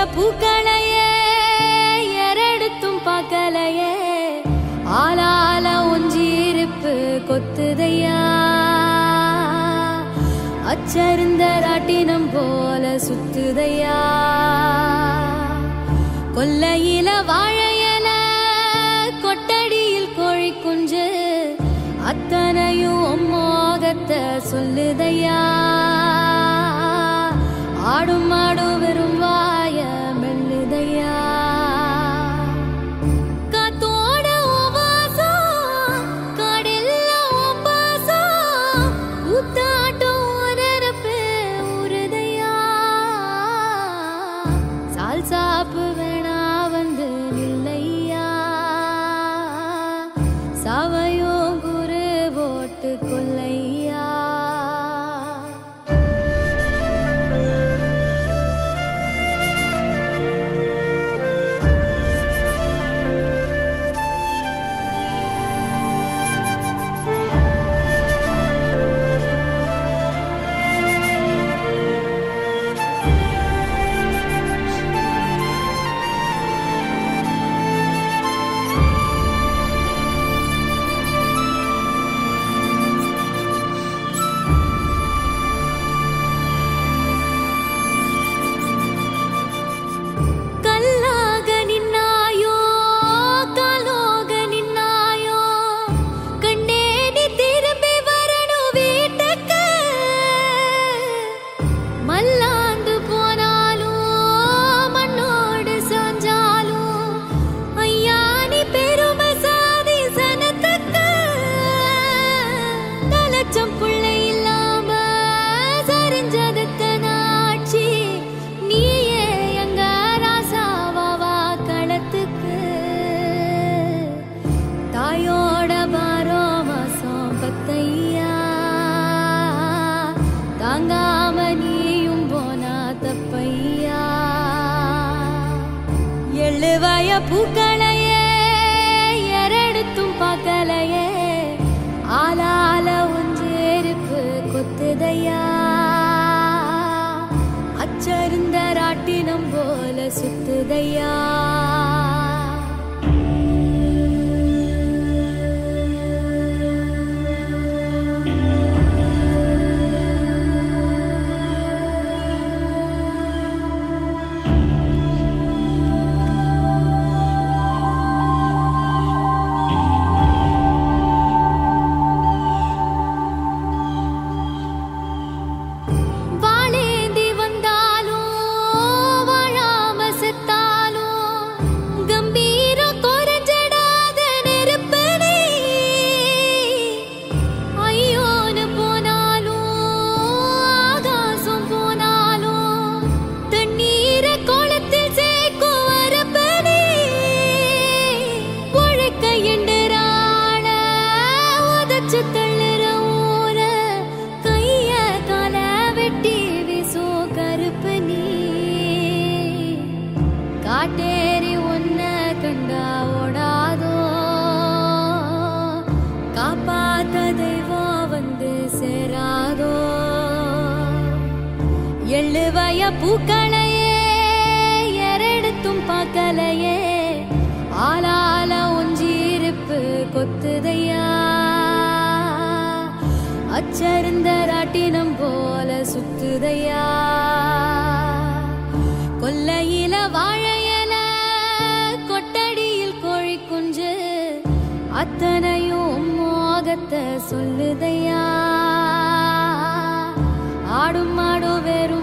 பூக்களையே எரெடுத்தும் பார்க்கலையே ஆளால ஒஞ்சிருப்பு கொத்துதையா அச்சருந்த ராட்டினம் போல சுத்துதையா கொல்லையில வாழையல கொட்டடியில் கோழி குஞ்சு அத்தனையும் மோகத்தை சொல்லுதையா ஆடும் ஆடும் வெறும் வாய மெல்லுதையா காத்தோட வாசம் காடெல்லாம் பாசம் ஊத்தாட்டம் நெருப்பு உருதையா சால் சாப்பு வேணா வந்து நில்லையா சாவையோ குரு போட்டு கொல்லையா பூக்களையே எரெடுத்தும் பார்க்கலையே ஆளால ஒஞ்சேருப்பு கொத்துதையா அச்சருந்த ராட்டினம் போல சுத்துதையா காட்டேரி ஒன்ன கண்டா ஓடாதோ காப்பாத்த தெய்வம் வந்து சேராதோ எள்ளுவய பூக்களையே எரெடுத்தும் பார்க்கலையே ஆளால ஒஞ்சிருப்பு கொத்துதையா அச்சருந்த ராட்டினம் போல சுத்துதையா கொல்லையில வாழையல கொட்டடியில் கோழி குஞ்சு அத்தனையும் மோகத்தை சொல்லுதையா ஆடும் ஆடும் வெறும்